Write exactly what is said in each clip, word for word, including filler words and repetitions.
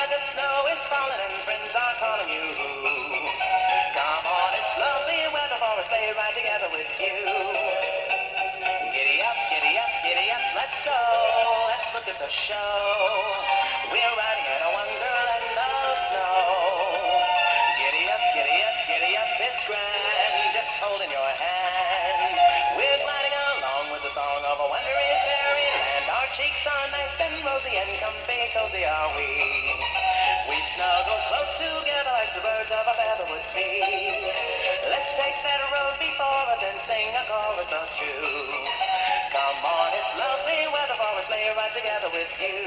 outside the snow is falling and friends are calling you. Come on, it's lovely weather for a sleigh ride together with you. Giddy up, giddy up, giddy up, let's go. Let's look at the show. We're riding in a wonderland of snow. Giddy up, giddy up, giddy up, it's grand, just holding your hand. We're gliding along with the song of a wondrous fairyland. Our cheeks are nice and rosy and comfy, cozy are we. We snuggle close together like the birds of a feather would be. Let's take that road before us and sing a chorus or two. Come on, it's lovely weather for a sleigh ride together with you.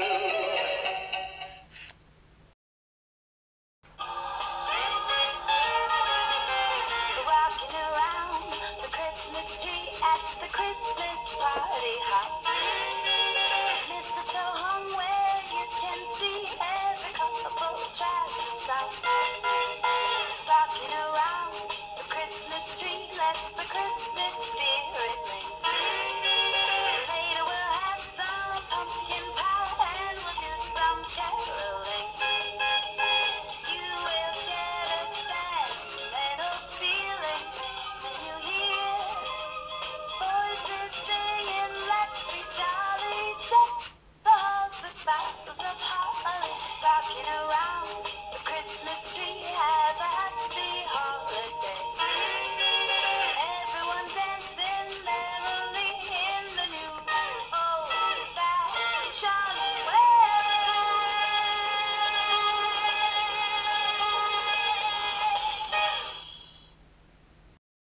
Rocking around the Christmas tree at the Christmas party hop. Mistletoe hung where you can see every couple tries to stop. Rocking around the Christmas tree, let the Christmas spirit ring. Later we'll have some pumpkin pie and we'll do some caroling. You will get a sentimental feeling when you hear voices singing, let's be jolly. Deck the halls with boughs of holly. Rocking around the Christmas tree, have a happy holiday.